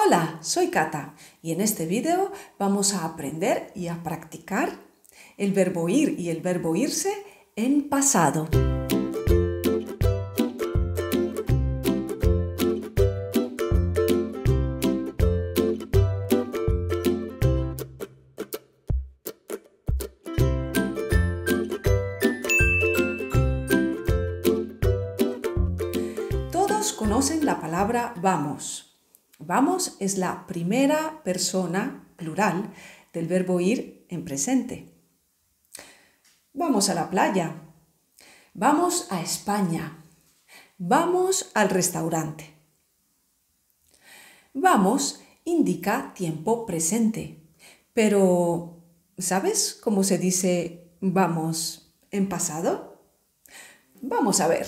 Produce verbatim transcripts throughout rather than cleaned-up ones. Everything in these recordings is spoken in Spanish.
Hola, soy Cata y en este vídeo vamos a aprender y a practicar el verbo ir y el verbo irse en pasado. Todos conocen la palabra vamos. Vamos es la primera persona plural del verbo ir en presente. Vamos a la playa. Vamos a España. Vamos al restaurante. Vamos indica tiempo presente. Pero, ¿sabes cómo se dice vamos en pasado? Vamos a ver.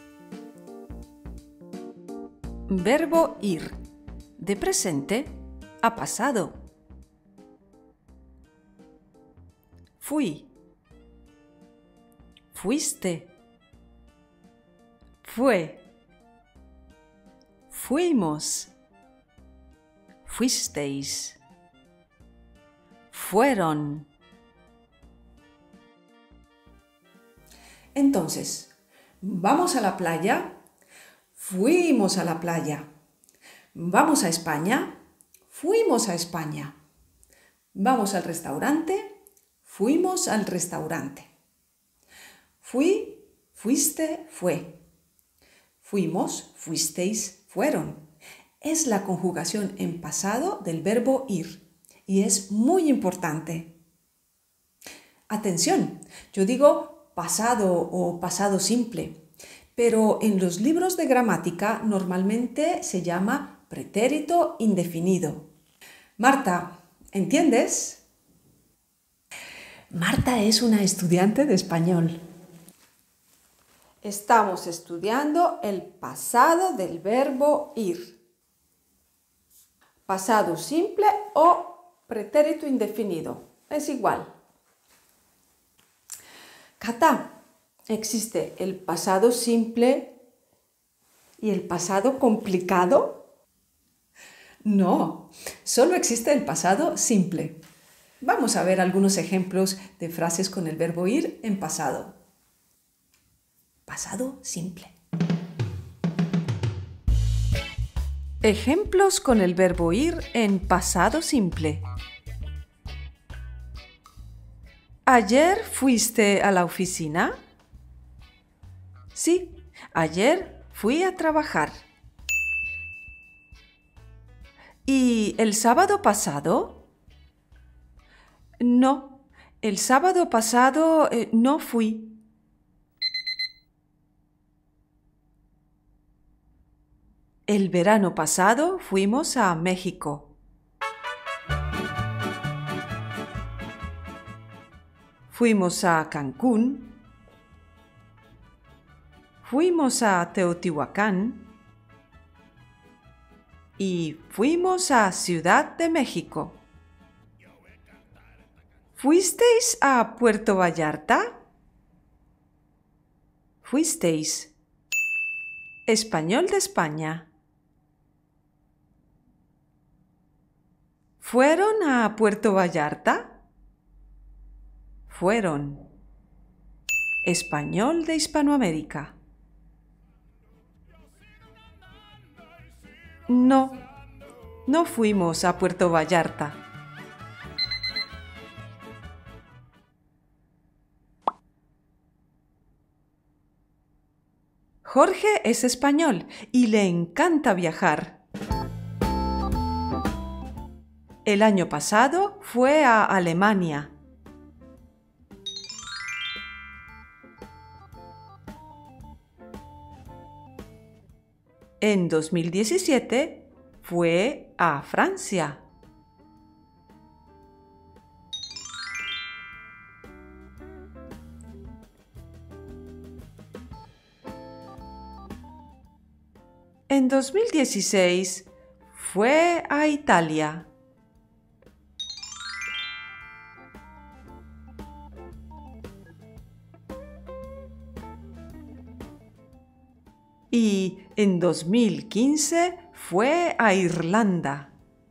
Verbo ir. De presente a pasado. Fui. Fuiste. Fue. Fuimos. Fuisteis. Fueron. Entonces, ¿vamos a la playa? Fuimos a la playa. ¿Vamos a España? Fuimos a España. ¿Vamos al restaurante? Fuimos al restaurante. Fui, fuiste, fue. Fuimos, fuisteis, fueron. Es la conjugación en pasado del verbo ir y es muy importante. Atención, yo digo pasado o pasado simple, pero en los libros de gramática normalmente se llama pretérito indefinido. Marta, ¿entiendes? Marta es una estudiante de español. Estamos estudiando el pasado del verbo ir. Pasado simple o pretérito indefinido. Es igual. Cata, ¿existe el pasado simple y el pasado complicado? No, solo existe el pasado simple. Vamos a ver algunos ejemplos de frases con el verbo ir en pasado. Pasado simple. Ejemplos con el verbo ir en pasado simple. ¿Ayer fuiste a la oficina? Sí, ayer fui a trabajar. ¿Y el sábado pasado? No, el sábado pasado eh, no fui. El verano pasado fuimos a México. Fuimos a Cancún. Fuimos a Teotihuacán. Y fuimos a Ciudad de México. ¿Fuisteis a Puerto Vallarta? Fuisteis. Español de España. ¿Fueron a Puerto Vallarta? Fueron. Español de Hispanoamérica. No, no fuimos a Puerto Vallarta. Jorge es español y le encanta viajar. El año pasado fue a Alemania. En dos mil diecisiete fue a Francia. En dos mil dieciséis fue a Italia. y en dos mil quince fue a Irlanda.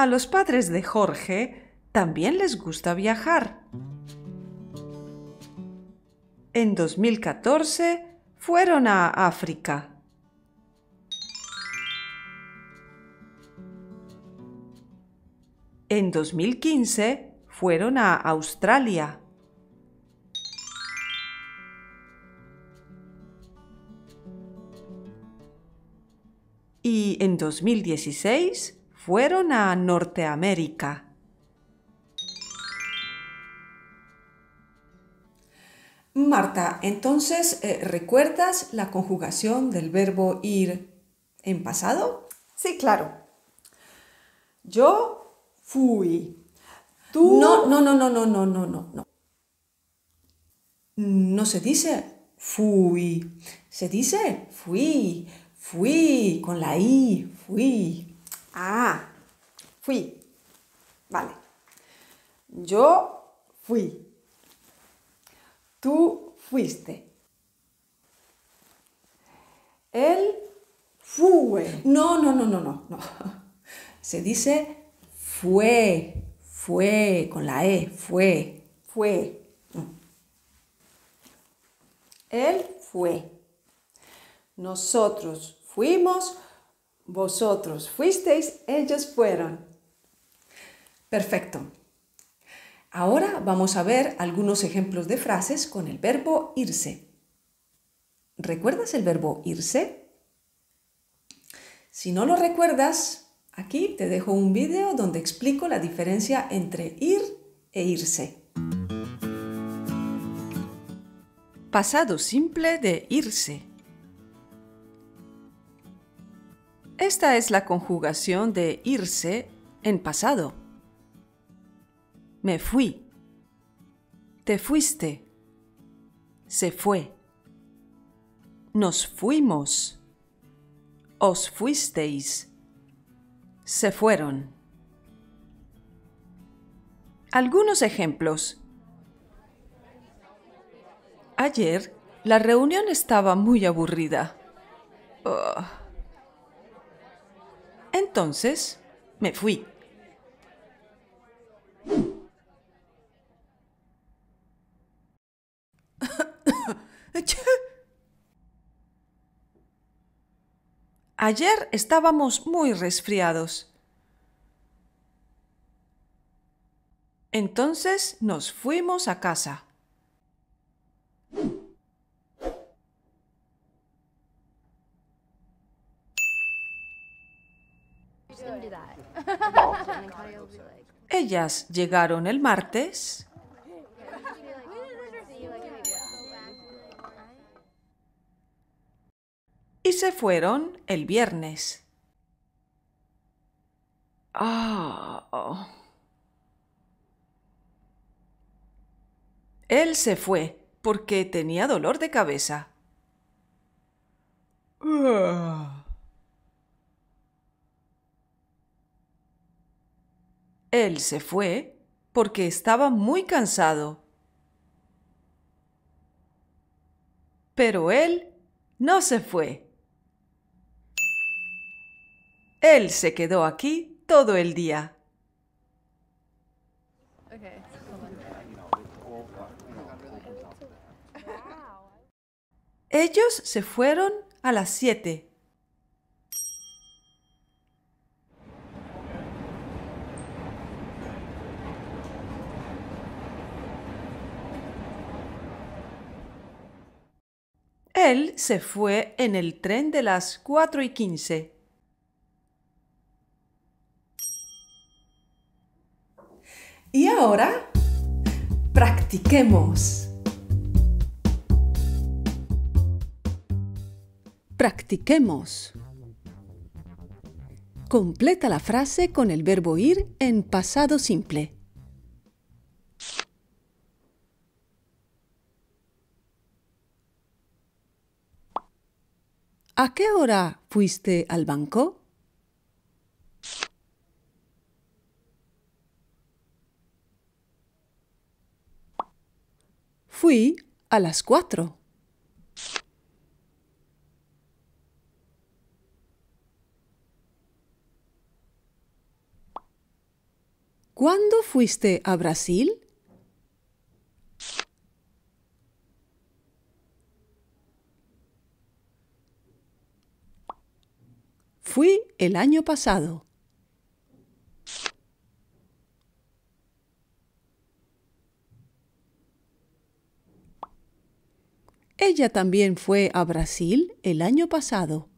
A los padres de Jorge también les gusta viajar. En dos mil catorce fueron a África. En dos mil quince fueron a Australia. Y en dos mil dieciséis fueron a Norteamérica. Marta, entonces, eh, ¿recuerdas la conjugación del verbo ir en pasado? Sí, claro. Yo fui. Tú... No, no, no, no, no, no, no, no, no. No se dice fui, se dice fui, fui, con la i, fui. Ah, fui. Vale. Yo fui. Tú fuiste. Él fue. No, no, no, no, no, no. Se dice fue, fue, con la e, fue. Fue. Él fue. Nosotros fuimos. Vosotros fuisteis. Ellos fueron. Perfecto. Ahora vamos a ver algunos ejemplos de frases con el verbo irse. ¿Recuerdas el verbo irse? Si no lo recuerdas, aquí te dejo un vídeo donde explico la diferencia entre ir e irse. Pasado simple de irse. Esta es la conjugación de irse en pasado. Me fui. Te fuiste. Se fue. Nos fuimos. Os fuisteis. Se fueron. Algunos ejemplos. Ayer la reunión estaba muy aburrida. Uh. Entonces me fui. Ayer estábamos muy resfriados. Entonces nos fuimos a casa. Ellas llegaron el martes y se fueron el viernes. Ah, oh. Él se fue porque tenía dolor de cabeza. Ah. Él se fue porque estaba muy cansado. Pero él no se fue. Él se quedó aquí todo el día. Okay. Ellos se fueron a las siete. Él se fue en el tren de las cuatro y quince. Y ahora, practiquemos. Practiquemos. Completa la frase con el verbo ir en pasado simple. ¿A qué hora fuiste al banco? Fui a las cuatro. ¿Cuándo fuiste a Brasil? Fui el año pasado. Ella también fue a Brasil el año pasado.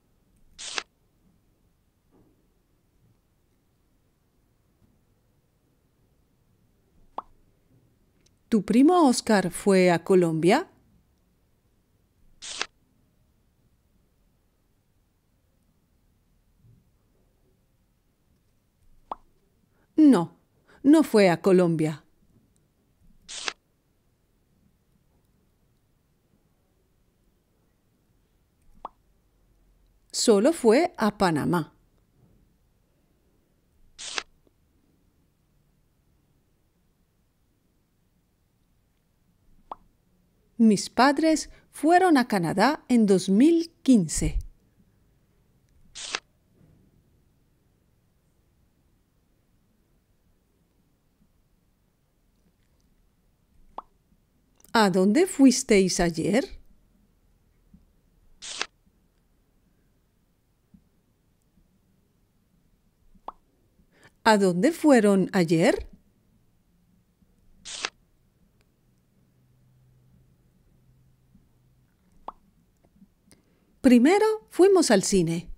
¿Tu primo Oscar fue a Colombia? No, no fue a Colombia. Solo fue a Panamá. Mis padres fueron a Canadá en dos mil quince. ¿A dónde fuisteis ayer? ¿A dónde fueron ayer? Primero fuimos al cine.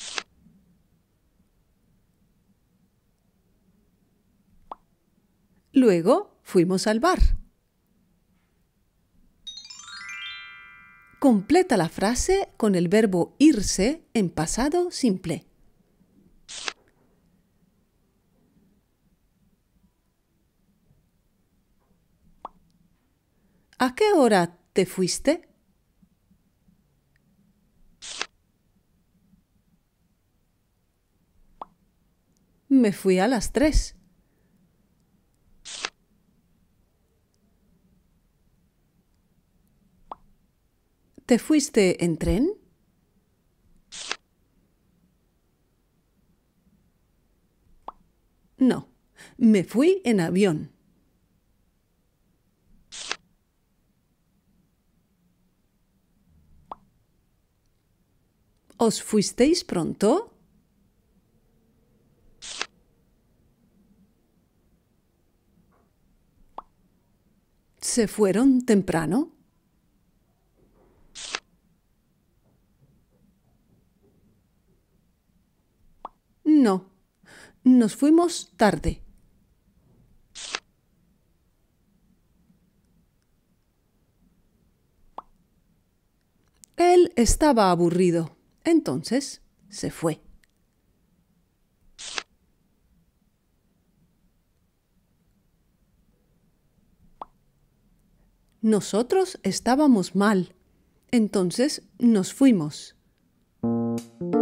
Luego fuimos al bar. Completa la frase con el verbo irse en pasado simple. ¿A qué hora te fuiste? Me fui a las tres. ¿Te fuiste en tren? No, me fui en avión. ¿Os fuisteis pronto? ¿Se fueron temprano? No, nos fuimos tarde. Él estaba aburrido, entonces se fue. Nosotros estábamos mal, entonces nos fuimos.